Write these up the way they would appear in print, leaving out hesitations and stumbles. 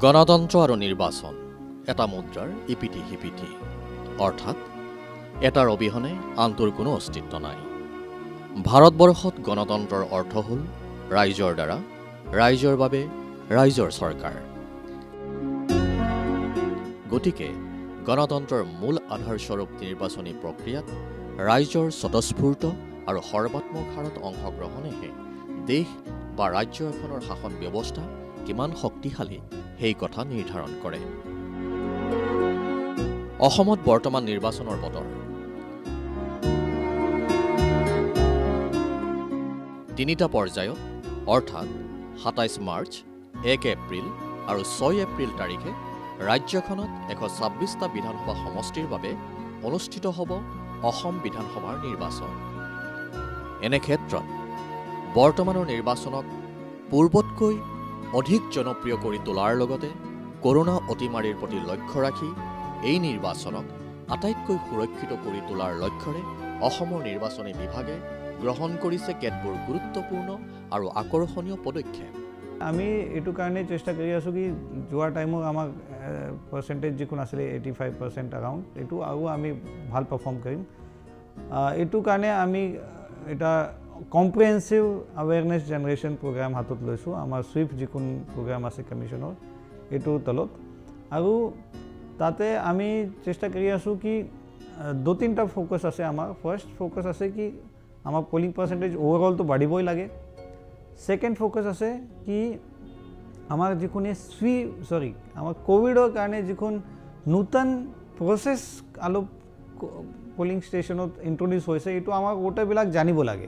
গণতন্ত্ৰ আৰু নিৰ্বাচন এটা মুদ্ৰাৰ ইপিঠি সিপিঠি, অৰ্থাৎ এটাৰ অবিহনে আনটোৰ কোনো অস্তিত্ব নাই। ভাৰতবৰ্ষত গণতন্ত্ৰৰ অৰ্থ হ'ল ৰাইজৰ দ্বাৰা, ৰাইজৰ বাবে, ৰাইজৰ চৰকাৰ। গতিকে গণতন্ত্ৰৰ মূল আধাৰস্বৰূপ নিৰ্বাচনী প্ৰক্ৰিয়াত ৰাইজৰ স্বতঃস্ফূৰ্ত আৰু সৰ্বাত্মক হাৰত অংশগ্ৰহণেহে দেশ বা ৰাজ্য এখনৰ শাসন ব্যৱস্থা কিমান শক্তিশালী সেই কথা নিৰ্ধাৰণ কৰে। অসমত বৰ্তমান নিৰ্বাচনৰ বতৰ। 3টা পৰ্যায়ত অৰ্থাৎ 27 মাৰ্চ, 1 এপ্ৰিল আৰু 6 এপ্ৰিল তাৰিখে ৰাজ্যখনত 126টা বিধানসভা সমষ্টিৰ বাবে অনুষ্ঠিত হ'ব অসম বিধানসভাৰ নিৰ্বাচন। এনে ক্ষেত্ৰত বৰ্তমানৰ নিৰ্বাচনক পূৰ্বতকৈ অধিক জনপ্ৰিয় কৰি তোলাৰ লগতে কৰোনা অতিমাৰীৰ প্ৰতি লক্ষ্য ৰাখি এই নিৰ্বাচনক আটাইতকৈ সুৰক্ষিত কৰি তোলাৰ লক্ষ্যৰে অসমৰ নিৰ্বাচনী বিভাগে গ্ৰহণ কৰিছে কেতবোৰ গুৰুত্বপূৰ্ণ আৰু আকৰ্ষণীয় পদক্ষেপ। আমি এইটো কাৰণে চেষ্টা কৰি আছোঁ কি যোৱা টাইমত আমাক পাৰ্চেণ্টেজ যিখন আছিলে 85% এৰাউণ্ড, এইটো আৰু আমি ভাল পাৰফৰ্ম কৰিম। এইটো কাৰণে আমি এটা কম্প্ৰিহেনচিভ আৱেৰনেছ জেনেৰেশ্যন প্ৰগ্ৰাম হাতত লৈছোঁ। আমাৰ সুইফ্ট যিখন প্ৰগ্ৰাম আছে কমিশ্যনৰ এইটোৰ তলত, আৰু তাতে আমি চেষ্টা কৰি আছোঁ কি 2-3টা ফ'কাছ আছে আমাৰ। ফাৰ্ষ্ট ফ'কাছ আছে কি আমাৰ পলিং পাৰ্চেণ্টেজ অভাৰঅলটো বাঢ়িবই লাগে। ছেকেণ্ড ফ'কাছ আছে কি আমাৰ যিখন আমাৰ কোভিডৰ কাৰণে যিখন নতুন প্ৰচেছ অলপ পলিং ষ্টেচনত ইণ্ট্ৰডিউচ হৈছে, এইটো আমাৰ ভোটাৰবিলাক জানিব লাগে।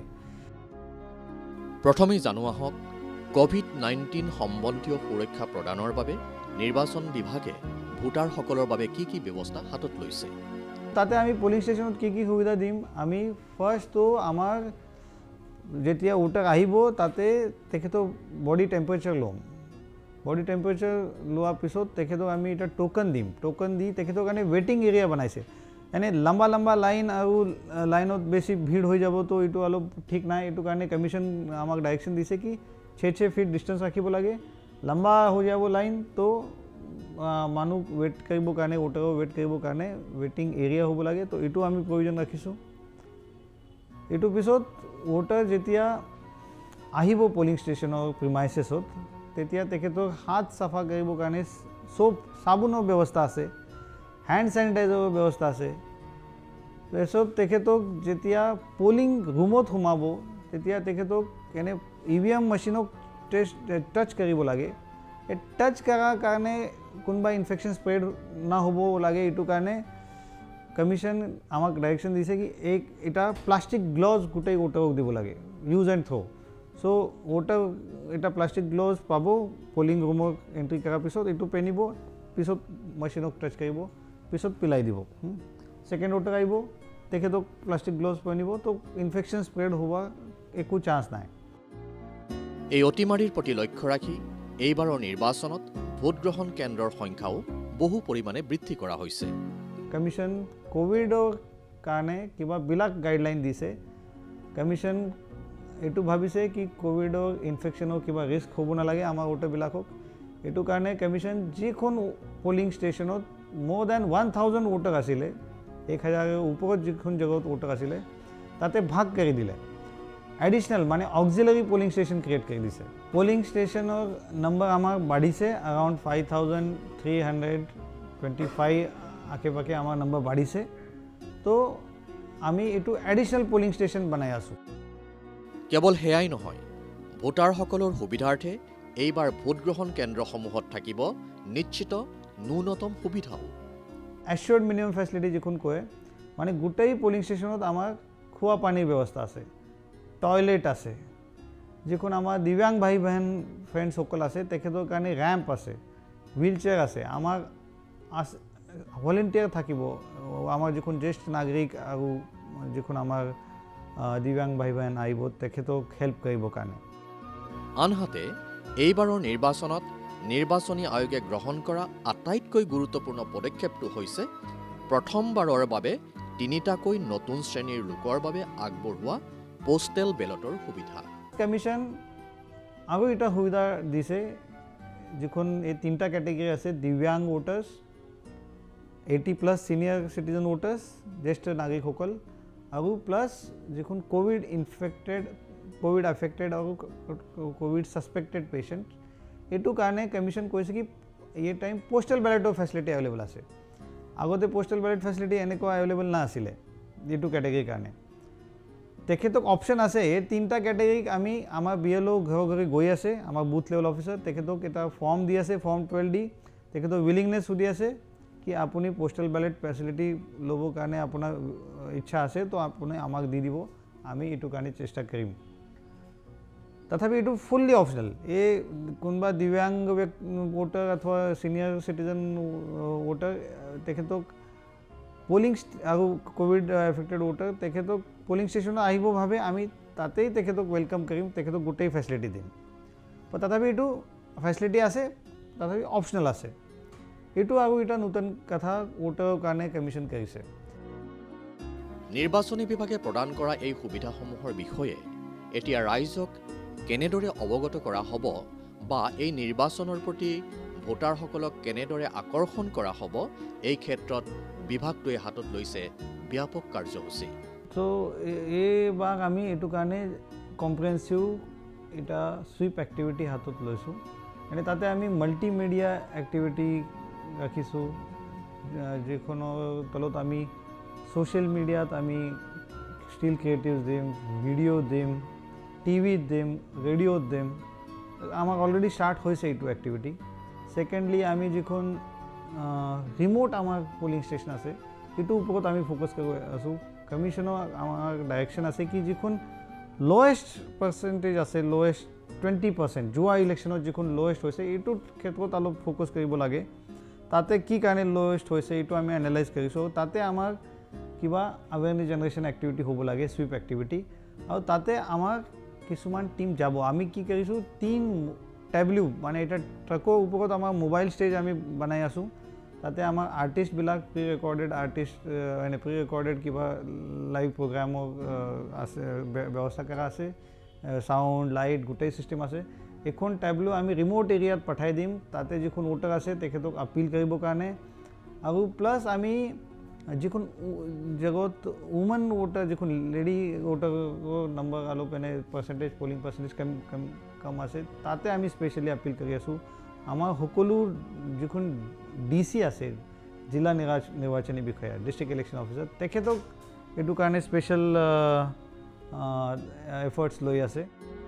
প্ৰথমেই জানো আহক কোভিড-19 সম্বন্ধীয় সুৰক্ষা প্ৰদানৰ বাবে নিৰ্বাচন বিভাগে ভোটাৰসকলৰ বাবে কি কি ব্যৱস্থা হাতত লৈছে। তাতে আমি পলিং ষ্টেচনত কি কি সুবিধা দিম, আমি ফাৰ্ষ্টটো আমাৰ যেতিয়া ভোটাৰ আহিব তাতে তেখেতৰ বডি টেম্পাৰেচাৰ ল'ম। বডি টেম্পাৰেচাৰ লোৱাৰ পিছত তেখেতক আমি এটা টোকন দিম। টোকন দি তেখেতৰ কাৰণে ৱেটিং এৰিয়া বনাইছে। এনে লম্বা লম্বা লাইন আৰু লাইনত বেছি ভিৰ হৈ যাব, তো এইটো অলপ ঠিক নাই। এইটো কাৰণে কমিশ্যন আমাক ডাইৰেকশ্যন দিছে কি 6 ফিট ডিষ্টেঞ্চ ৰাখিব লাগে। লম্বা হৈ যাব লাইন, তো মানুহ ৱেইট কৰিবৰ কাৰণে, ভোটাৰৰ ৱেইট কৰিবৰ কাৰণে ৱেটিং এৰিয়া হ'ব লাগে। তো এইটো আমি প্ৰয়োজন ৰাখিছোঁ। এইটোৰ পিছত ভোটাৰ যেতিয়া আহিব পলিং ষ্টেচনৰ প্ৰিমাইচেছত, তেতিয়া তেখেতক হাত চাফা কৰিবৰ কাৰণে চাবোনৰ ব্যৱস্থা আছে, হেণ্ড চেনিটাইজাৰৰ ব্যৱস্থা আছে। তাৰপিছত তেখেতক যেতিয়া পলিং ৰুমত সোমাব তেতিয়া তেখেতক এনে EVM মেচিনক টাচ কৰিব লাগে। এই টাচ কৰাৰ কাৰণে কোনোবা ইনফেকশ্যন স্প্ৰেড নহ'ব লাগে, এইটো কাৰণে কমিশ্যন আমাক ডাইৰেকশ্যন দিছে কি এটা প্লাষ্টিক গ্লভছ গোটেই ভোটাৰক দিব লাগে, use and throw'. So' voter এটা প্লাষ্টিক গ্লভছ পাব পলিং ৰুমত এণ্ট্ৰি কৰাৰ পিছত, এইটো পিন্ধিব, পিছত মেচিনক টাচ কৰিব, পিছত পিলাই দিব। ছেকেণ্ড ভোটাৰ আহিব, তেখেতক প্লাষ্টিক গ্লভছ পিন্ধিব, তো ইনফেকশ্যন স্প্ৰেড হোৱাৰ একো চান্স নাই। এই অতিমাৰীৰ প্ৰতি লক্ষ্য ৰাখি এইবাৰৰ নিৰ্বাচনত ভোটগ্ৰহণ কেন্দ্ৰৰ সংখ্যাও বহু পৰিমাণে বৃদ্ধি কৰা হৈছে। কমিশ্যন কোভিডৰ কাৰণে কিবাবিলাক গাইডলাইন দিছে। কমিশ্যন এইটো ভাবিছে কি কোভিডৰ ইনফেকশ্যনৰ কিবা ৰিস্ক হ'ব নালাগে আমাৰ ভোটাৰবিলাকক। এইটো কাৰণে কমিশ্যন যিখন পলিং ষ্টেচনত more than 1000 ভোটাৰ আছিলে, 1000ৰ ওপৰত যিখন জেগাত ভোটাৰ আছিলে, তাতে ভাগ কৰি দিলে। এডিশ্যনেল মানে অক্সিলাৰী পলিং ষ্টেচন ক্ৰিয়েট কৰি দিছে। পলিং ষ্টেচনৰ নম্বৰ আমাৰ বাঢ়িছে, এৰাউণ্ড 5325 আশে পাশে আমাৰ নম্বৰ বাঢ়িছে। তো আমি এইটো এডিশ্যনেল পলিং ষ্টেচন বনাই আছোঁ। কেৱল সেয়াই নহয়, ভোটাৰসকলৰ সুবিধাৰ্থে এইবাৰ ভোটগ্ৰহণ কেন্দ্ৰসমূহত থাকিব নিশ্চিত ন্যূনতম সুবিধাও। এছিয়ৰ্ড মিনিমাম ফেচিলিটি যিখন কয়, মানে গোটেই পলিং ষ্টেচনত আমাৰ খোৱা পানীৰ ব্যৱস্থা আছে, টয়লেট আছে, যিখন আমাৰ দিব্যাংগ ভাই বহন ফ্ৰেণ্ডসকল আছে তেখেতৰ কাৰণে ৰেম্প আছে, হুইল চেয়াৰ আছে, আমাৰ ভলেণ্টিয়াৰ থাকিব, আমাৰ যিখন জ্যেষ্ঠ নাগৰিক আৰু যিখন আমাৰ দিব্যাংগ ভাই বহন আহিব তেখেতক হেল্প কৰিবৰ কাৰণে। আনহাতে এইবাৰৰ নিৰ্বাচনত নিৰ্বাচনী আয়োগে গ্ৰহণ কৰা আটাইতকৈ গুৰুত্বপূৰ্ণ পদক্ষেপটো হৈছে প্ৰথমবাৰৰ বাবে 3টাকৈ নতুন শ্ৰেণীৰ লোকৰ বাবে আগবঢ়োৱা পোষ্টেল বেলটৰ সুবিধা। কমিশ্যন আৰু এটা সুবিধা দিছে যিখন এই তিনিটা কেটেগৰী আছে দিব্যাংগ ভোটাৰ্ছ 80+ সিনিয়ৰ সিটিজেন ভোটাৰ্ছ জ্যেষ্ঠ নাগৰিকসকল আৰু প্লাছ যিখন কোভিড এফেক্টেড আৰু কোভিড সাসপেক্টেড পেশেন্ট এইটো কাৰণে কমিশন কৈছে কি এই টাইম পোষ্টেল বেলেটৰ ফেচিলিটি এভেলেবল আছে আগতে পোষ্টেল বেলেট ফেচিলিটি এনেকুৱা এভেলেবল না আছিলে এইটো কেটেগৰীৰ কাৰণে তেখেতক অপশ্যন আছে এই তিনিটা কেটেগৰীক আমি আমাৰ বিএলও ঘৰে গৈ আছে আমাৰ বুথ লেভেল অফিচাৰ তেখেতক এটা ফৰ্ম দি আছে ফৰ্ম 12 দি তেখেতৰ উইলিংনেছ সুধি আছে কি আপুনি পোষ্টেল বেলেট ফেচিলিটি ল'বৰ কাৰণে আপোনাৰ ইচ্ছা আছে তো আপুনি আমাক দি দিব আমি এইটো কাৰণে চেষ্টা কৰিম তথাপি এইটো ফুল্লি অপশ্যনেল এই কোনোবা দিব্যাংগ ভোটাৰ অথবা সিনিয়ৰ সিটিজেন ভোটাৰ তেখেতক পোলিং আৰু কোভিড এফেক্টেড ভোটাৰ তেখেতক পোলিং ষ্টেচনত আহিব ভাবে আমি তাতেই তেখেতক ওয়েলকাম কৰিম তেখেতক গোটেই ফেচিলিটি দিম তথাপি এইটো ফেচিলিটি আছে তথাপি অপশ্যনেল আছে এইটো আৰু এটা নতুন কথা ভোটাৰৰ কাৰণে কমিশন কৰিছে নিৰ্বাচনী বিভাগে প্ৰদান কৰা এই সুবিধাসমূহৰ বিষয়ে এতিয়া ৰাইজক কেনেদৰে অৱগত কৰা হ'ব বা এই নিৰ্বাচনৰ প্ৰতি ভোটাৰসকলক কেনেদৰে আকৰ্ষণ কৰা হ'ব এই ক্ষেত্ৰত বিভাগটোৱে হাতত লৈছে ব্যাপক কাৰ্যসূচী তো এইবাৰ আমি এইটো কাৰণে কম্প্ৰিহেনচিভ এটা সুইপ এক্টিভিটি হাতত লৈছোঁ মানে তাতে আমি মাল্টিমিডিয়া এক্টিভিটি ৰাখিছোঁ যিখনৰ তলত আমি সোশ্যাল মিডিয়াত আমি ষ্টিল ক্ৰিয়েটিভছ দিম ভিডিঅ' দিম টিভিত দিম ৰেডিঅ'ত দিম আমাক অলৰেডি ষ্টাৰ্ট হৈছে এইটো এক্টিভিটি সেকেন্ডলি আমি যিখন ৰিমোট আমাৰ পোলিং ষ্টেচন আছে এইটোৰ ওপৰত আমি ফ'কাছ কৰি আছোঁ কমিশনৰ আমাৰ ডাইৰেকশ্যন আছে কি যিখন লোৱেষ্ট পাৰ্চেণ্টেজ আছে লোৱেষ্ট 20% যোৱা ইলেকশ্যনত যিখন লোৱেষ্ট হৈছে এইটোৰ ক্ষেত্ৰত অলপ ফ'কাছ কৰিব লাগে তাতে কি কাৰণে লোৱেষ্ট হৈছে এইটো আমি এনালাইজ কৰিছোঁ তাতে আমাৰ কিবা আৱেৰনেছ জেনেৰেশ্যন এক্টিভিটি হ'ব লাগে সুইপ এক্টিভিটি আৰু তাতে আমাৰ কিছুমান টিম যাব আমি কি কৰিছোঁ 3 টেবলিউ মানে এটা ট্ৰাকৰ ওপৰত আমাৰ মোবাইল ষ্টেজ আমি বনাই আছোঁ তাতে আমাৰ আৰ্টিষ্টবিলাক প্ৰি ৰেকৰ্ডেড আৰ্টিষ্ট মানে প্ৰি ৰেকৰ্ডেড কিবা লাইভ প্ৰগ্ৰামৰ আছে ব্যৱস্থা কৰা আছে সাউণ্ড লাইট গোটেই সিস্টেম আছে এখন টেবলিউ আমি ৰিমোট এৰিয়াত পঠাই দিম তাতে যিখন ভোটাৰ আছে তেখেতক আপিল কৰিবৰ কাৰণে আৰু প্লাছ আমি যিখন জগত উমেন ভোটাৰ যিখন লেডি ভোটাৰৰ নম্বৰ অলপ মানে পাৰ্চেণ্টেজ পলিং পাৰ্চেণ্টেজ কম আছে তাতে আমি স্পেচিয়েলি আপিল কৰি আছোঁ আমাৰ সকলো যিখন ডিসি আছে জিলা নিৰ্বাচনী বিষয়া ডিস্ট্ৰিক্ট ইলেকশ্যন অফিচাৰ তেখেতক এইটো কাৰণে স্পেচিয়েল এফৰ্টছ লৈ আছে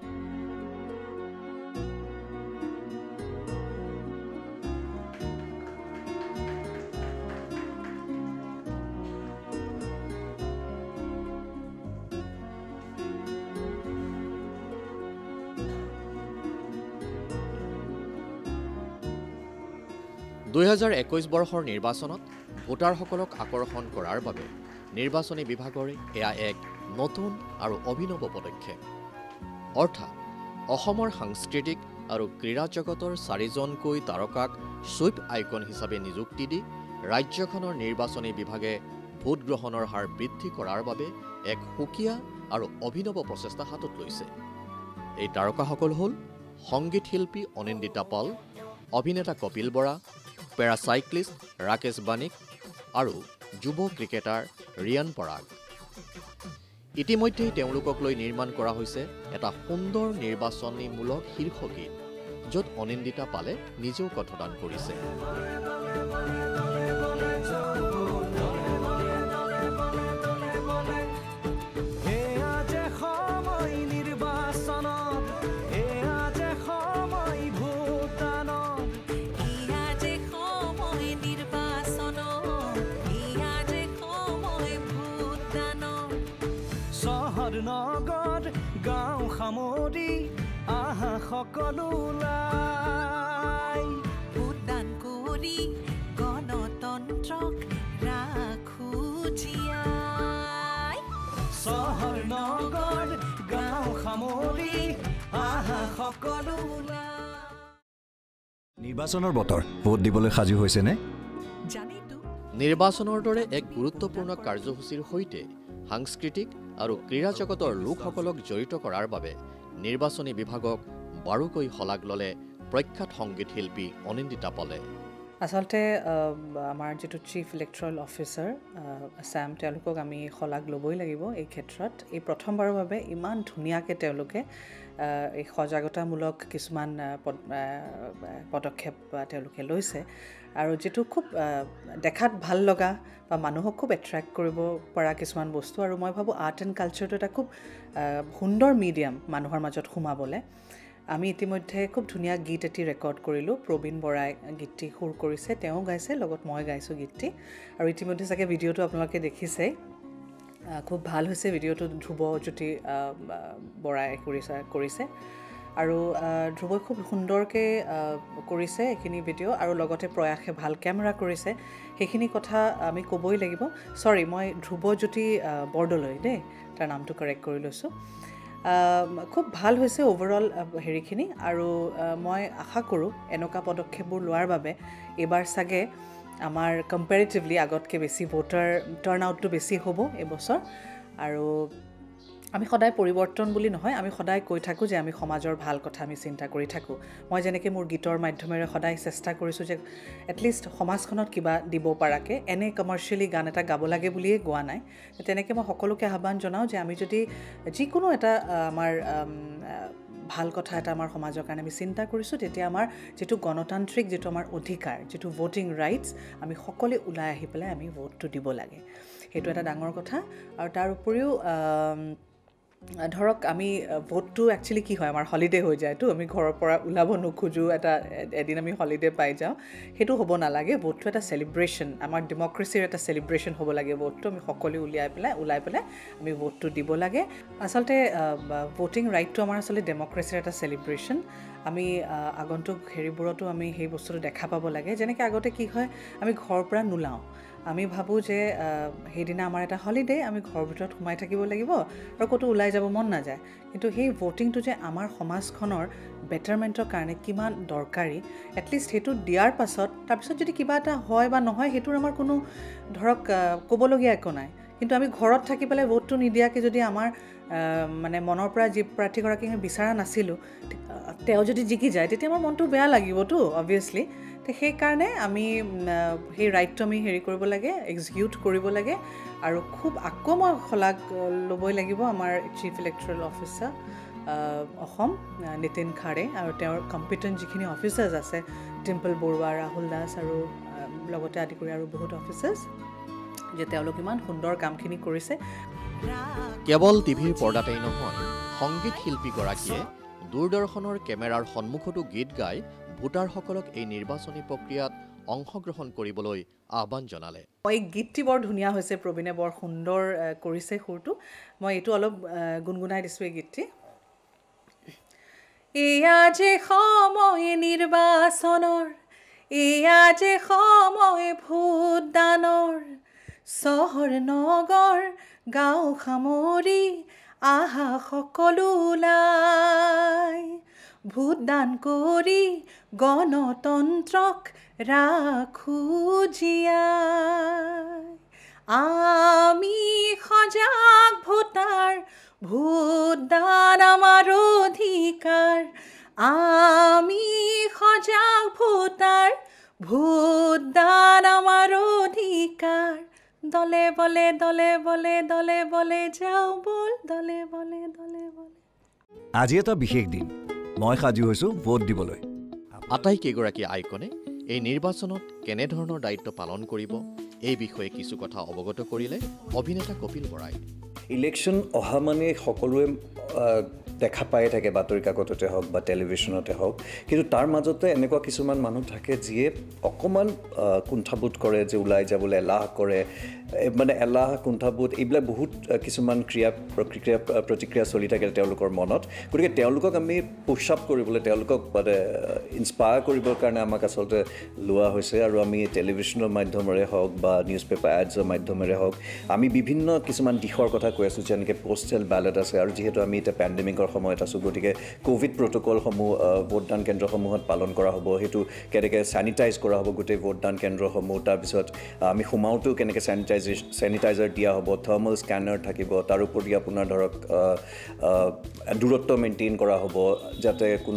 বৰ্ষৰ নিৰ্বাচনত ভোটাৰসকলক আকৰ্ষণ কৰাৰ বাবে নিৰ্বাচনী বিভাগৰ এয়া এক নতুন আৰু অভিনৱ পদক্ষেপ অৰ্থাৎ অসমৰ সাংস্কৃতিক আৰু ক্ৰীড়া জগতৰ 4জনকৈ তাৰকাক সুইপ আইকন হিচাপে নিযুক্তি দি ৰাজ্যখনৰ নিৰ্বাচনী বিভাগে ভোট গ্ৰহণৰ হাৰ বৃদ্ধি কৰাৰ বাবে এক সুকীয়া আৰু অভিনৱ প্ৰচেষ্টা হাতত লৈছে এই তাৰকাসকল হ'ল সংগীত শিল্পী অনিন্দিতা পাল অভিনেতা কপিল বৰা পেৰাচাইক্লিষ্ট ৰাকেশ বানিক আৰু যুৱ ক্ৰিকেটাৰ ৰিয়ান পৰাগ ইতিমধ্যেই তেওঁলোকক লৈ নিৰ্মাণ কৰা হৈছে এটা সুন্দৰ নিৰ্বাচনীমূলক শীৰ্ষগীত য'ত অনিন্দিতা পালে নিজেও কথোদান কৰিছে নগদ গাঁও সামৰি আহা সকলোলাই ভোটদান কৰি গণতন্ত্ৰক ৰাখো জীয়াই চহৰ নগদ গাঁও সামৰি আহা সকলোলাই নিৰ্বাচনৰ বতৰ ভোট দিবলৈ সাজু হৈছেনে নিৰ্বাচনৰ দৰে এক গুৰুত্বপূৰ্ণ কাৰ্যসূচীৰ সৈতে সাংস্কৃতিক আৰু ক্ৰীড়া জগতৰ লোকসকলক জড়িত কৰাৰ বাবে নিৰ্বাচনী বিভাগক বাৰুকৈ শলাগ ল'লে প্ৰখ্যাত সংগীত শিল্পী অনিন্দিতা পলে। আচলতে আমাৰ যিটো চিফ ইলেক্ট্ৰেল অফিচাৰ আছাম তেওঁলোকক আমি শলাগ ল'বই লাগিব এই ক্ষেত্ৰত। এই প্ৰথমবাৰৰ বাবে ইমান ধুনীয়াকৈ তেওঁলোকে এই সজাগতামূলক কিছুমান পদক্ষেপ তেওঁলোকে লৈছে আৰু যিটো খুব দেখাত ভাল লগা বা মানুহক খুব এট্ৰেক্ট কৰিব পৰা কিছুমান বস্তু। আৰু মই ভাবোঁ আৰ্ট এণ্ড কালচাৰটো এটা খুব সুন্দৰ মিডিয়াম মানুহৰ মাজত সোমাবলৈ। আমি ইতিমধ্যে খুব ধুনীয়া গীত এটি ৰেকৰ্ড কৰিলোঁ। প্ৰবীণ বৰাই গীতটি সুৰ কৰিছে, তেওঁ গাইছে, লগত মই গাইছোঁ গীতটি। আৰু ইতিমধ্যে চাগে ভিডিঅ'টো আপোনালোকে দেখিছেই, খুব ভাল হৈছে ভিডিঅ'টো। ধ্ৰুৱজ্যোতি বৰাই কৰিছে আৰু ধ্ৰুৱই খুব সুন্দৰকৈ কৰিছে এইখিনি ভিডিঅ'। আৰু লগতে প্ৰয়াসে ভাল কেমেৰা কৰিছে, সেইখিনি কথা আমি ক'বই লাগিব। চৰি, মই ধ্ৰুৱজ্যোতি বৰদলৈ দেই, তাৰ নামটো কাৰেক্ট কৰি লৈছোঁ। খুব ভাল হৈছে অভাৰঅল হেৰিখিনি। আৰু মই আশা কৰোঁ এনেকুৱা পদক্ষেপবোৰ লোৱাৰ বাবে এইবাৰ চাগে আমাৰ কম্পেৰিটিভলি আগতকৈ বেছি ভোটাৰ টাৰ্ণ আউটটো বেছি হ'ব এইবছৰ। আৰু আমি সদায় পৰিৱৰ্তন বুলি নহয়, আমি সদায় কৈ থাকোঁ যে আমি সমাজৰ ভাল কথা আমি চিন্তা কৰি থাকোঁ। মই যেনেকৈ মোৰ গীতৰ মাধ্যমেৰে সদায় চেষ্টা কৰিছোঁ যে এটলিষ্ট সমাজখনত কিবা দিব পৰাকৈ, এনেই কমাৰ্চিয়েলি গান এটা গাব লাগে বুলিয়েই গোৱা নাই। তেনেকৈ মই সকলোকে আহ্বান জনাওঁ যে আমি যদি যিকোনো এটা আমাৰ ভাল কথা এটা আমাৰ সমাজৰ কাৰণে আমি চিন্তা কৰিছোঁ, তেতিয়া আমাৰ যিটো গণতান্ত্ৰিক যিটো আমাৰ অধিকাৰ, যিটো ভোটিং ৰাইটছ, আমি সকলোৱে ওলাই আহি পেলাই আমি ভোটটো দিব লাগে। সেইটো এটা ডাঙৰ কথা। আৰু তাৰ উপৰিও ধৰক আমি ভোটটো একচুৱেলি কি হয়, আমাৰ হলিডে হৈ যায়তো, আমি ঘৰৰ পৰা ওলাব নোখোজোঁ, এদিন আমি হলিডে পাই যাওঁ, সেইটো হ'ব নালাগে। ভোটটো এটা চেলিব্ৰেশ্যন, আমাৰ ডেমক্ৰেচিৰ এটা চেলিব্ৰেশ্যন হ'ব লাগে। ভোটটো আমি সকলোৱে ওলাই পেলাই আমি ভোটটো দিব লাগে। আচলতে ভোটিং ৰাইটটো আমাৰ আচলতে ডেমক্ৰেচিৰ এটা চেলিব্ৰেশ্যন। আমি আগন্তুক হেৰিবোৰতো আমি সেই বস্তুটো দেখা পাব লাগে। যেনেকৈ আগতে কি হয়, আমি ঘৰৰ পৰা নোলাওঁ, আমি ভাবোঁ যে সেইদিনা আমাৰ এটা হলিডে, আমি ঘৰৰ ভিতৰত সোমাই থাকিব লাগিব আৰু ক'তো ওলাই যাব মন নাযায়। কিন্তু সেই ভোটিংটো যে আমাৰ সমাজখনৰ বেটাৰমেণ্টৰ কাৰণে কিমান দৰকাৰী, এটলিষ্ট সেইটো দিয়াৰ পাছত তাৰপিছত যদি কিবা এটা হয় বা নহয়, সেইটোৰ আমাৰ কোনো ধৰক ক'বলগীয়া একো নাই। কিন্তু আমি ঘৰত থাকি পেলাই ভোটটো নিদিয়াকৈ যদি আমাৰ মানে মনৰ পৰা যি প্ৰাৰ্থীগৰাকীক আমি বিচৰা নাছিলোঁ, তেওঁ যদি জিকি যায়, তেতিয়া আমাৰ মনটো বেয়া লাগিবতো অবভিয়াছলি। তো সেইকাৰণে আমি সেই ৰাইটটো আমি হেৰি কৰিব লাগে, এক্সিকিউট কৰিব লাগে। আৰু খুব আকৌ মই শলাগ ল'বই লাগিব আমাৰ chief electoral officer Assam Nitin Khade আৰু তেওঁৰ কম্পিটেণ্ট যিখিনি অফিচাৰ্ছ আছে, ডিম্পল বৰুৱা, ৰাহুল দাস আৰু লগতে আদি কৰি আৰু বহুত অফিচাৰ্ছ, যে তেওঁলোক ইমান সুন্দৰ কামখিনি কৰিছে। কেৱল টিভিৰ পৰ্দাতেই নহয়, সংগীত শিল্পীগৰাকীয়ে দূৰদৰ্শনৰ কেমেৰাৰ সন্মুখতো গীত গাই ভোটাৰসকলক এই নিৰ্বাচনী প্ৰক্ৰিয়াত অংশগ্ৰহণ কৰিবলৈ আহ্বান জনালে। এই গীতটি বৰ ধুনীয়া হৈছে, প্ৰবীণে বৰ সুন্দৰ কৰিছে সুৰটো। মই এইটো অলপ গুণগুণাই দিছোঁ এই গীতটি। এয়া যে সময় নিৰ্বাচনৰ, এয়া যে সময় ভোটদানৰ, চহৰ নগৰ গাঁও সামৰি আহা সকলো ওলাই, ভোটদান কৰি গণতন্ত্ৰক ৰাখো জীয়াই। আমি সজাগ ভোটাৰ, ভোটদান আমাৰ অধিকাৰ। আমি সজাগ ভোটাৰ, ভোটদান আমাৰ অধিকাৰ। দলে বলে দলে বলে দলে বলে যাও বল, দলে বলে দলে বলে। আজি এটা বিশেষ দিন, মই সাজু হৈছোঁ ভোট দিবলৈ। আটাইকেইগৰাকী আইকনে এই নিৰ্বাচনত কেনেধৰণৰ দায়িত্ব পালন কৰিব, এই বিষয়ে কিছু কথা অৱগত কৰিলে অভিনেতা কপিল বৰাই। ইলেকশ্যন অহা মানে সকলোৱে দেখা পায়ে থাকে, বাতৰি কাকততে হওক বা টেলিভিশ্যনতে হওক। কিন্তু তাৰ মাজতে এনেকুৱা কিছুমান মানুহ থাকে যিয়ে অকণমান কুণ্ঠাবোধ কৰে, যে ওলাই যাবলৈ এলাহ কৰে, মানে এলাহ কুণ্ঠাবোধ এইবিলাক বহুত কিছুমান প্ৰতিক্ৰিয়া চলি থাকে তেওঁলোকৰ মনত। গতিকে তেওঁলোকক আমি পুsh আপ কৰিবলৈ, তেওঁলোকক মানে ইনস্পায়াৰ কৰিবৰ কাৰণে আমাক আচলতে লোৱা হৈছে। আৰু আমি টেলিভিশ্যনৰ মাধ্যমেৰে হওক বা নিউজ পেপাৰ এডছৰ মাধ্যমেৰে হওক, আমি বিভিন্ন কিছুমান দিশৰ কথা কৈ আছোঁ, যেনেকৈ পোষ্টেল বেলট আছে। আৰু যিহেতু আমি এতিয়া পেণ্ডেমিকৰ সময়ত আছোঁ, গতিকে ক'ভিড প্ৰট'কলসমূহ ভোটদান কেন্দ্ৰসমূহত পালন কৰা হ'ব, সেইটো কেনেকৈ চেনিটাইজ কৰা হ'ব গোটেই ভোটদান কেন্দ্ৰসমূহ। তাৰপিছত আমি সোমাওঁতেও কেনেকৈ চেনিটাইজাৰ দিয়া হ'ব, থাৰ্মেল স্কেনাৰ থাকিব, তাৰোপৰি আপোনাৰ ধৰক দূৰত্ব মেইনটেইন কৰা হ'ব, যাতে কোনো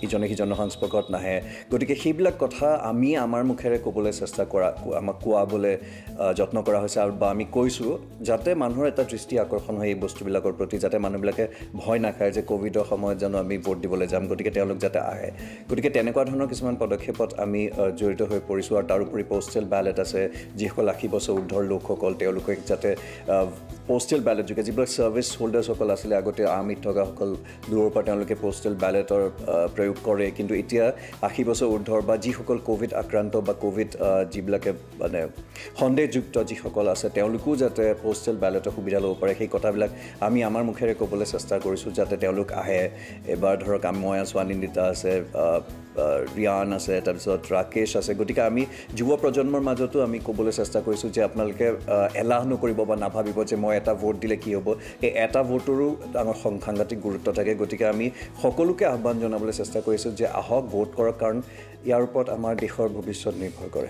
ইজনে সিজনৰ সংস্পৰ্শত নাহে গতিকে সেইবিলাক কথা আমি আমাৰ মুখেৰে ক'বলৈ চেষ্টা কৰা আমাক কোৱাবলৈ যত্ন কৰা হৈছে আৰু বা আমি কৈছোঁ যাতে মানুহৰ এটা দৃষ্টি আকৰ্ষণ হয় এই বস্তুবিলাকৰ প্ৰতি যাতে মানুহবিলাকে ভয় নাখায় যে ক'ভিডৰ সময়ত জানো আমি ভোট দিবলৈ যাম গতিকে তেওঁলোক যাতে আহে গতিকে তেনেকুৱা ধৰণৰ কিছুমান পদক্ষেপত আমি জড়িত হৈ পৰিছোঁ আৰু তাৰোপৰি পোষ্টেল বেলেট আছে যিসকল 80 বছৰ ঊৰ্ধৰ লোকসকল তেওঁলোকে যাতে পোষ্টেল বেলেট যোগে যিবিলাক ছাৰ্ভিচ হোল্ডাৰ্ছসকল আছিলে আগতে আৰ্মিত থকাসকল দূৰৰ পৰা তেওঁলোকে পোষ্টেল বেলেটৰ প্ৰয়োগ কৰে কিন্তু এতিয়া 80 বছৰ ঊৰ্ধৰ বা যিসকল ক'ভিড আক্ৰান্ত বা ক'ভিড যিবিলাকে মানে সন্দেহযুক্ত যিসকল আছে তেওঁলোকো যাতে পোষ্টেল বেলেটৰ সুবিধা ল'ব পাৰে সেই কথাবিলাক আমি আমাৰ মুখেৰে ক'বলৈ চেষ্টা কৰিছোঁ যাতে তেওঁলোক আহে এবাৰ ধৰক মই আছোঁ অনিন্দিতা আছে ৰিয়ান আছে তাৰপিছত ৰাকেশ আছে গতিকে আমি যুৱ প্ৰজন্মৰ মাজতো আমি ক'বলৈ চেষ্টা কৰিছোঁ যে আপোনালোকে এলাহ নকৰিব বা নাভাবিব যে মই এটা ভোট দিলে কি হ'ব এই এটা ভোটৰো ডাঙৰ সাংঘাতিক গুৰুত্ব থাকে গতিকে আমি সকলোকে আহ্বান জনাবলৈ চেষ্টা কৰিছোঁ যে আহক ভোট কৰক কাৰণ ইয়াৰ ওপৰত আমাৰ দেশৰ ভৱিষ্যত নিৰ্ভৰ কৰে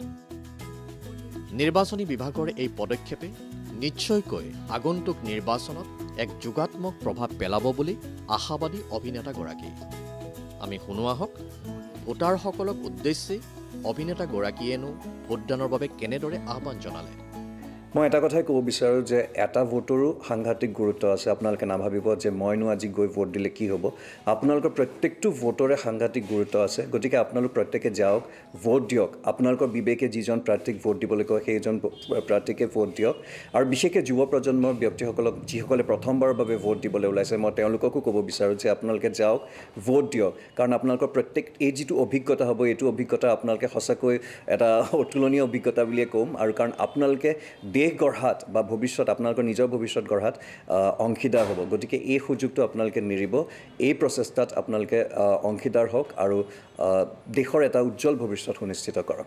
নিৰ্বাচনী বিভাগৰ এই পদক্ষেপে নিশ্চয়কৈ আগন্তুক নিৰ্বাচনত এক যোগাত্মক প্ৰভাৱ পেলাব বুলি আশাবাদী অভিনেতাগৰাকী আমি শুনো আহক ভোটাৰসকলক উদ্দেশ্যে অভিনেতাগৰাকীয়েনো ভোটদানৰ বাবে কেনেদৰে আহ্বান জনালে মই এটা কথাই ক'ব বিচাৰোঁ যে এটা ভোটৰো সাংঘাতিক গুৰুত্ব আছে আপোনালোকে নাভাবিব যে মইনো আজি গৈ ভোট দিলে কি হ'ব আপোনালোকৰ প্ৰত্যেকটো ভোটৰে সাংঘাতিক গুৰুত্ব আছে গতিকে আপোনালোক প্ৰত্যেকে যাওক ভোট দিয়ক আপোনালোকৰ বিবেকে যিজন প্ৰাৰ্থীক ভোট দিবলৈ কয় সেইজন প্ৰাৰ্থীকে ভোট দিয়ক আৰু বিশেষকৈ যুৱ প্ৰজন্মৰ ব্যক্তিসকলক যিসকলে প্ৰথমবাৰৰ বাবে ভোট দিবলৈ ওলাইছে মই তেওঁলোককো ক'ব বিচাৰোঁ যে আপোনালোকে যাওক ভোট দিয়ক কাৰণ আপোনালোকৰ প্ৰত্যেক এই যিটো অভিজ্ঞতা হ'ব এইটো অভিজ্ঞতা আপোনালোকে সঁচাকৈ এটা অতুলনীয় অভিজ্ঞতা বুলিয়ে ক'ম আৰু কাৰণ আপোনালোকে দেশ গঢ়াত বা ভৱিষ্যত আপোনালোকৰ নিজৰ ভৱিষ্যত গঢ়াত অংশীদাৰ হ'ব গতিকে এই সুযোগটো আপোনালোকে নেৰিব এই প্ৰচেষ্টাত আপোনালোকে অংশীদাৰ হওক আৰু দেশৰ এটা উজ্জ্বল ভৱিষ্যত সুনিশ্চিত কৰক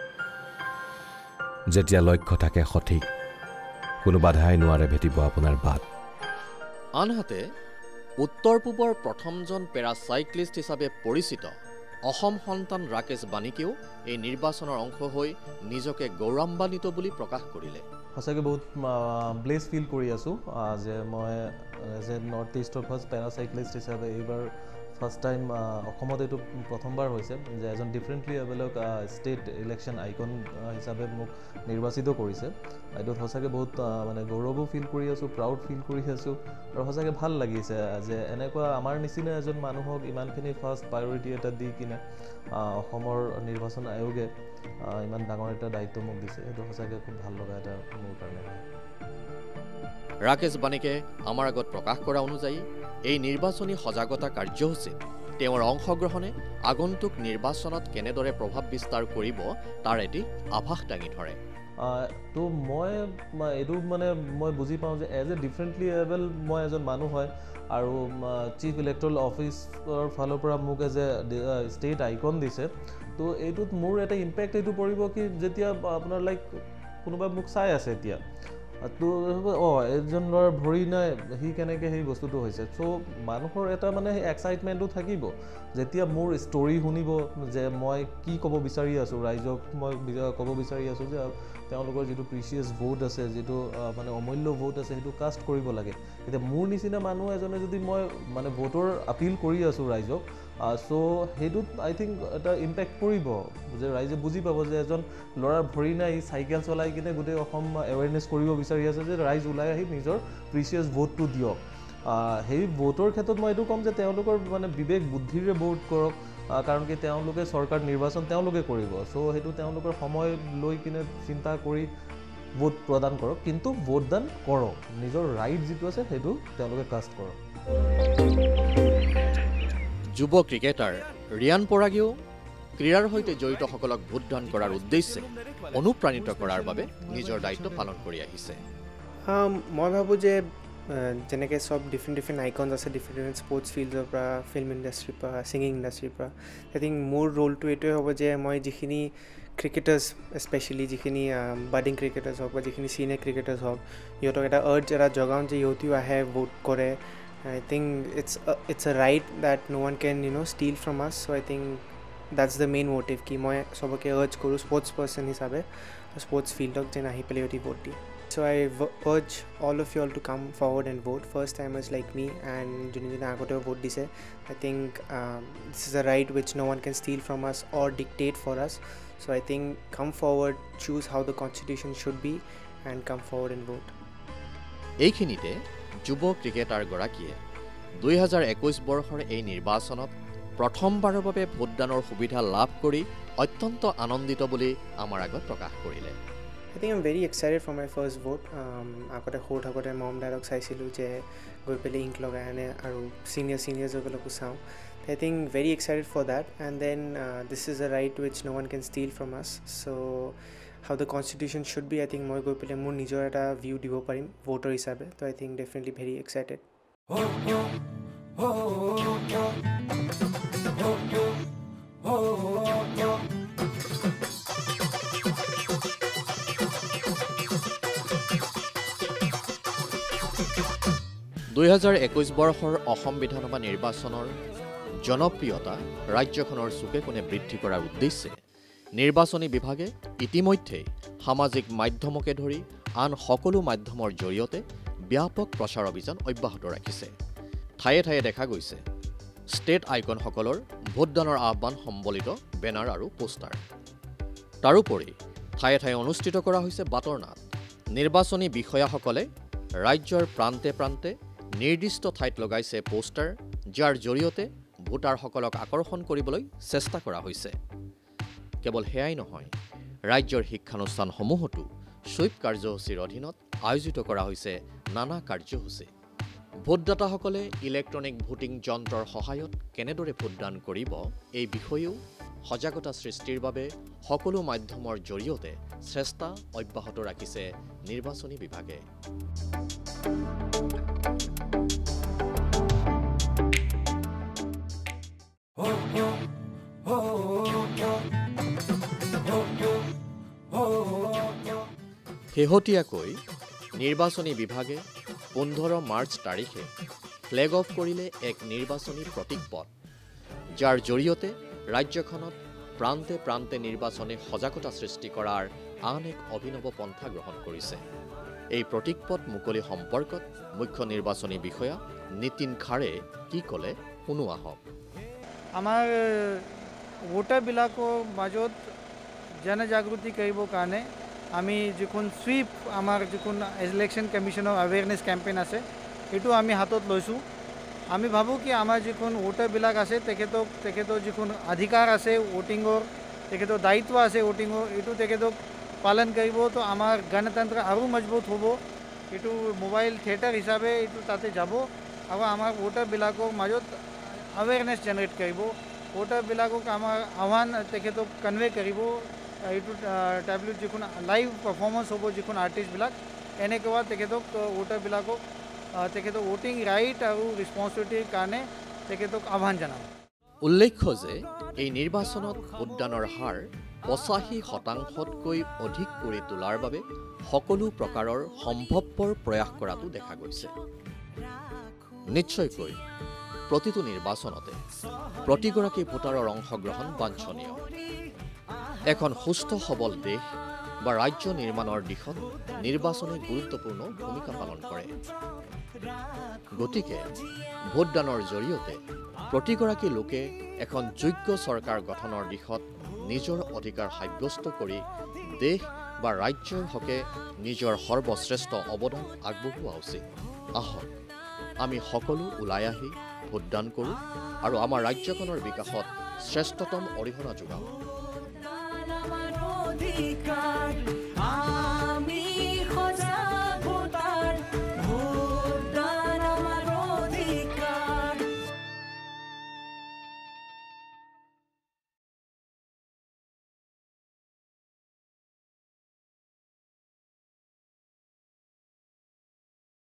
যেতিয়া লক্ষ্য থাকে সঠিক কোনো বাধাই নোৱাৰে ভেটিব আপোনাৰ বাট আনহাতে উত্তৰ পূবৰ প্ৰথমজন পেৰাচাইক্লিষ্ট হিচাপে পৰিচিত অসম সন্তান ৰাকেশ বানিকেও এই নিৰ্বাচনৰ অংশ হৈ নিজকে গৌৰৱান্বিত বুলি প্ৰকাশ কৰিলে সঁচাকৈ বহুত ব্লেছ ফিল কৰি আছোঁ যে মই এজ এ নৰ্থ ইষ্টৰ ফাৰ্ষ্ট পেৰাচাইক্লিষ্ট হিচাপে এইবাৰ ফাৰ্ষ্ট টাইম অসমত এইটো প্ৰথমবাৰ হৈছে যে এজন ডিফাৰেণ্টলি এভেলক ষ্টেট ইলেকশ্যন আইকন হিচাপে মোক নিৰ্বাচিত কৰিছে এইটোত সঁচাকৈ বহুত মানে গৌৰৱো ফিল কৰি আছোঁ প্ৰাউড ফিল কৰি আছোঁ আৰু সঁচাকৈ ভাল লাগিছে যে এনেকুৱা আমাৰ নিচিনা এজন মানুহক ইমানখিনি ফাৰ্ষ্ট প্ৰায়ৰিটি এটা দি কিনে অসমৰ নিৰ্বাচন আয়োগে ইমান ডাঙৰ এটা দায়িত্ব মোক দিছে সেইটো সঁচাকৈ খুব ভাল লগা এটা মোৰ কাৰণে ৰাকেশ বানিকে আমাৰ আগত প্ৰকাশ কৰা অনুযায়ী এই নিৰ্বাচনী সজাগতা কাৰ্যসূচীত তেওঁৰ অংশগ্ৰহণে আগন্তুক নিৰ্বাচনত কেনেদৰে প্ৰভাৱ বিস্তাৰ কৰিব তাৰ এটি আভাস দাঙি ধৰে তো মই এইটো মানে মই বুজি পাওঁ যে এজ এ ডিফাৰেণ্টলি এবল মই এজন মানুহ হয় আৰু চিফ ইলেক্ট্ৰেল অফিচৰ ফালৰ পৰা মোক এজ এ ষ্টেট আইকন দিছে তো এইটোত মোৰ এটা ইম্পেক্ট এইটো পৰিব কি যেতিয়া আপোনাৰ লাইক কোনোবাই মোক চাই আছে এতিয়া তো এজন ল'ৰাৰ ভৰি নাই সি কেনেকৈ সেই বস্তুটো হৈছে চ' মানুহৰ এটা মানে এক্সাইটমেণ্টটো থাকিব যেতিয়া মোৰ ষ্টৰি শুনিব যে মই কি ক'ব বিচাৰি আছোঁ ৰাইজক মই ক'ব বিচাৰি আছোঁ যে তেওঁলোকৰ যিটো প্ৰিচিয়াছ ভোট আছে যিটো মানে অমূল্য ভোট আছে সেইটো কাষ্ট কৰিব লাগে এতিয়া মোৰ নিচিনা মানুহ এজনে যদি মই মানে ভোটৰ আপিল কৰি আছোঁ ৰাইজক চ' সেইটোত আই থিংক এটা ইম্পেক্ট পৰিব যে ৰাইজে বুজি পাব যে এজন ল'ৰাৰ ভৰি নাই চাইকেল চলাই কিনে গোটেই অসম এৱেৰনেছ কৰিব বিচাৰি আছে যে ৰাইজ ওলাই আহি নিজৰ প্ৰিচিয়াছ ভোটটো দিয়ক সেই ভোটৰ ক্ষেত্ৰত মই এইটো ক'ম যে তেওঁলোকৰ মানে বিবেক বুদ্ধিৰে ভোট কৰক কাৰণ কি তেওঁলোকে চৰকাৰ নিৰ্বাচন তেওঁলোকে কৰিব চ' সেইটো তেওঁলোকৰ সময় লৈ কিনে চিন্তা কৰি ভোট প্ৰদান কৰক কিন্তু ভোটদান কৰক নিজৰ ৰাইট যিটো আছে সেইটো তেওঁলোকে কাষ্ট কৰক যুৱ ক্ৰিকেটাৰ ৰিয়ান পৰাগেও ক্ৰীড়াৰ সৈতে জড়িতসকলক ভোটদান কৰাৰ উদ্দেশ্যে অনুপ্ৰাণিত কৰাৰ বাবে নিজৰ দায়িত্ব পালন কৰি আহিছে মই ভাবোঁ যে যেনেকৈ চব ডিফাৰেণ্ট আইকনছ আছে ডিফাৰেণ্ট স্পৰ্টছ ফিল্ডৰ পৰা ফিল্ম ইণ্ডাষ্ট্ৰীৰ পৰা ছিংগিং ইণ্ডাষ্ট্ৰীৰ পৰা আই থিংক মোৰ ৰোলটো এইটোৱে হ'ব যে মই যিখিনি ক্ৰিকেটাৰ্ছ স্পেচিয়েলি যিখিনি বাডিং ক্ৰিকেটাৰ্ছ হওক বা যিখিনি চিনিয়ৰ ক্ৰিকেটাৰ্ছ হওক সিহঁতক এটা আৰ্জ এটা জগাওঁ যে সিহঁতিও আহে ভোট কৰে I think it's a right that no one can steal from us so I think that's the main motive ki moi sabake urge koru sports person hisabe sports field ok je nahi pele oti vote di So I urge all of you all to come forward and vote. First timers like me and june agote vote dise. I think this is a right which no one can steal from us or dictate for us. So I think come forward, choose how the constitution should be and come forward and vote. এইখিনিতে যুৱ cricketer গৰাকীয়ে 2021 বৰ্ষৰ এই নিৰ্বাচনত প্ৰথমবাৰৰ বাবে ভোটদানৰ সুবিধা লাভ কৰি অত্যন্ত আনন্দিত বুলি আমাৰ আগত প্ৰকাশ কৰিলে। I think I'm very excited for my first vote. Agote hot agote mom dialogue saisilu je goi pele ink lagai ane aru seniors ogoloku sao. I think very excited for that, and then this is a right which no one can steal from us. So how the constitution should be, I think moi goi pele mur nijor eta view dibo parim voter hisabe. So I think definitely very excited. 2021 বৰ্ষৰ অসম বিধানসভা নিৰ্বাচনৰ জনপ্ৰিয়তা ৰাজ্যখনৰ চুকে কোণে বৃদ্ধি কৰাৰ উদ্দেশ্যে নিৰ্বাচনী বিভাগে ইতিমধ্যে সামাজিক মাধ্যমকে ধৰি আন সকলো মাধ্যমৰ জৰিয়তে ব্যাপক প্ৰচাৰ অভিযান অব্যাহত ৰাখিছে। ঠায়ে ঠায়ে দেখা গৈছে ষ্টেট আইকনসকলৰ ভোটদানৰ আহ্বান সম্বলিত বেনাৰ আৰু পোষ্টাৰ। তাৰোপৰি ঠায়ে ঠায়ে অনুষ্ঠিত কৰা হৈছে বাটৰ নাট। নিৰ্বাচনী বিষয়াসকলে ৰাজ্যৰ প্ৰান্তে প্ৰান্তে নিৰ্দিষ্ট ঠাইত লগাইছে পোষ্টাৰ, যাৰ জৰিয়তে ভোটাৰসকলক আকৰ্ষণ কৰিবলৈ চেষ্টা কৰা হৈছে। কেৱল সেয়াই নহয়, ৰাজ্যৰ শিক্ষানুষ্ঠানসমূহতো সুইপ কাৰ্যসূচীৰ অধীনত আয়োজিত কৰা হৈছে নানা কাৰ্যসূচী। ভোটদাতাসকলে ইলেক্ট্ৰনিক ভোটিং যন্ত্ৰৰ সহায়ত কেনেদৰে ভোটদান কৰিব এই বিষয়েও সজাগতা সৃষ্টিৰ বাবে সকলো মাধ্যমৰ জৰিয়তে চেষ্টা অব্যাহত ৰাখিছে নিৰ্বাচনী বিভাগে। শেহতীয়াকৈ নিৰ্বাচনী বিভাগে 15 মাৰ্চ তাৰিখে ফ্লেগ অফ কৰিলে এক নিৰ্বাচনী প্ৰতীকপট, যাৰ জৰিয়তে ৰাজ্যখনত প্ৰান্তে প্ৰান্তে নিৰ্বাচনী সজাগতা সৃষ্টি কৰাৰ আন এক অভিনৱ পন্থা গ্ৰহণ কৰিছে। এই প্ৰতীকপট মুকলি সম্পৰ্কত মুখ্য নিৰ্বাচনী বিষয়া নীতিন খাৰে কি ক'লে শুনো আহক। আমাৰ ভোটাৰবিলাকৰ মাজত জনজাগৃতি কৰিবৰ কাৰণে আমি যিখন সুইপ আমাৰ যিখন ইলেকশ্যন কমিশ্যনৰ এৱেৰনেছ কেম্পেইন আছে এইটো আমি হাতত লৈছোঁ। আমি ভাবোঁ কি আমাৰ যিখন ভোটাৰবিলাক আছে তেখেতৰ যিখন অধিকাৰ আছে ভোটিঙৰ, তেখেতৰ দায়িত্ব আছে ভোটিঙৰ, এইটো তেখেতক পালন কৰিব, তো আমাৰ গণতন্ত্ৰ আৰু মজবুত হ'ব। এইটো মোবাইল থিয়েটাৰ হিচাপে এইটো তাতে যাব আৰু আমাৰ ভোটাৰবিলাকৰ মাজত এৱেৰনেছ জেনেৰেট কৰিব। ভোটাৰবিলাকক আমাৰ আহ্বান তেখেতক কনভে কৰিব। এইটো টেবলেট যিখন লাইভ পাৰফৰ্মেঞ্চ হ'ব, যিখন আৰ্টিষ্টবিলাক এনেকুৱা তেখেতক ভোটাৰবিলাকক তেখেতক ভোটিং ৰাইট আৰু ৰেছপন্সিবিলিটিৰ কাৰণে তেখেতক আহ্বান জনাব। উল্লেখ্য যে এই নিৰ্বাচনত ভোটদানৰ হাৰ 85%তকৈ অধিক কৰি তোলাৰ বাবে সকলো প্ৰকাৰৰ সম্ভৱপৰ প্ৰয়াস কৰাটো দেখা গৈছে। নিশ্চয়কৈ প্ৰতিটো নিৰ্বাচনতে প্ৰতিগৰাকী ভোটাৰৰ অংশগ্ৰহণ বাঞ্ছনীয়। এখন সুস্থ সবল দেশ বা ৰাজ্য নিৰ্মাণৰ দিশত নিৰ্বাচনে গুৰুত্বপূৰ্ণ ভূমিকা পালন কৰে। গতিকে ভোটদানৰ জৰিয়তে প্ৰতিগৰাকী লোকে এখন যোগ্য চৰকাৰ গঠনৰ দিশত নিজৰ অধিকাৰ সাব্যস্ত কৰি দেশ বা ৰাজ্যৰ হকে নিজৰ সৰ্বশ্ৰেষ্ঠ অৱদান আগবঢ়োৱা উচিত। আহক আমি সকলো ওলাই আহি ভোটদান কৰোঁ আৰু আমাৰ ৰাজ্যখনৰ বিকাশত শ্ৰেষ্ঠতম অৰিহণা যোগাওঁ।